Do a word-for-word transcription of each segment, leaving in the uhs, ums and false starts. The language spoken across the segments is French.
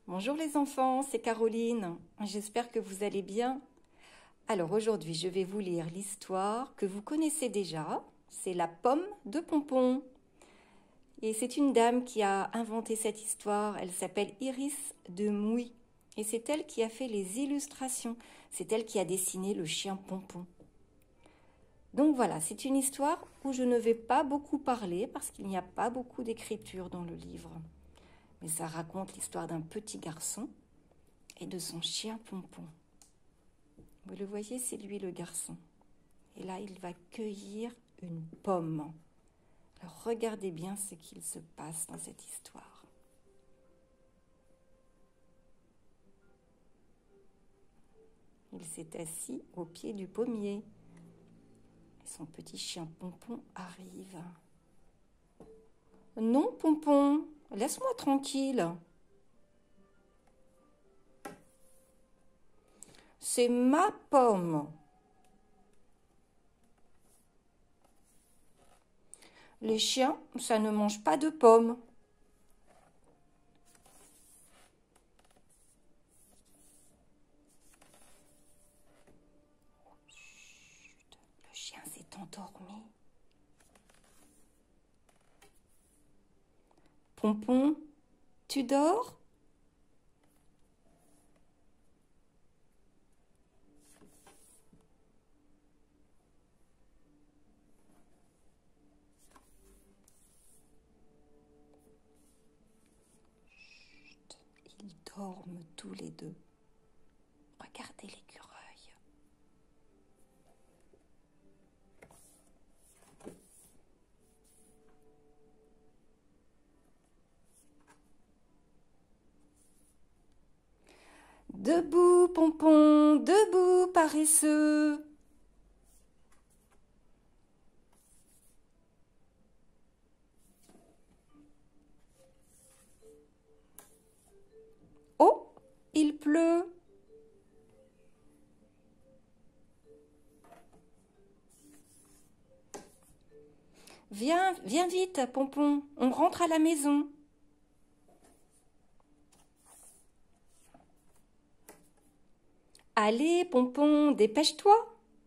Bonjour les enfants, c'est Caroline. J'espère que vous allez bien. Alors aujourd'hui, je vais vous lire l'histoire que vous connaissez déjà. C'est La pomme de Pompon. Et c'est une dame qui a inventé cette histoire. Elle s'appelle Iris de Mouy. Et c'est elle qui a fait les illustrations. C'est elle qui a dessiné le chien Pompon. Donc voilà, c'est une histoire où je ne vais pas beaucoup parler parce qu'il n'y a pas beaucoup d'écriture dans le livre. Mais ça raconte l'histoire d'un petit garçon et de son chien Pompon. Vous le voyez, c'est lui le garçon. Et là, il va cueillir une pomme. Alors regardez bien ce qu'il se passe dans cette histoire. Il s'est assis au pied du pommier. Et son petit chien Pompon arrive. « Non, Pompon, laisse-moi tranquille. C'est ma pomme. Les chiens, ça ne mange pas de pommes. » Chut, le chien s'est endormi. Pompon, tu dors? Chut, ils dorment tous les deux. Regardez l'écureuil. Debout, Pompon, debout, paresseux. Oh, il pleut. Viens, viens vite, Pompon, on rentre à la maison. Allez, Pompon, dépêche-toi.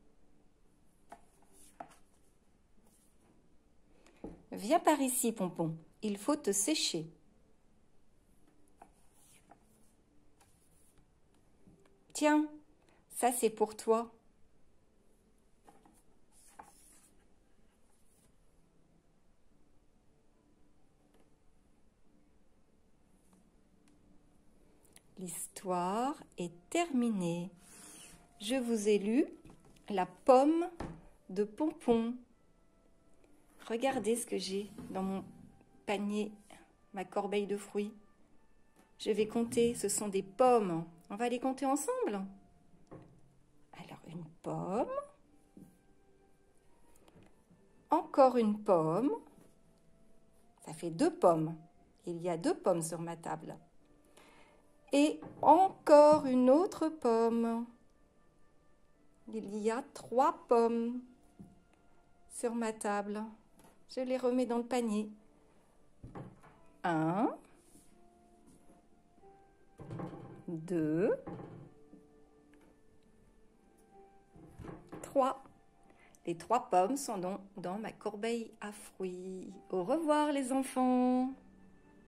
Viens par ici, Pompon, il faut te sécher. Tiens, ça c'est pour toi. L'histoire est terminée. Je vous ai lu La pomme de Pompon. Regardez ce que j'ai dans mon panier, ma corbeille de fruits. Je vais compter, ce sont des pommes. On va les compter ensemble. Alors, une pomme. Encore une pomme. Ça fait deux pommes. Il y a deux pommes sur ma table. Et encore une autre pomme. Il y a trois pommes sur ma table. Je les remets dans le panier. Un, deux, trois. Les trois pommes sont dans, dans ma corbeille à fruits. Au revoir les enfants.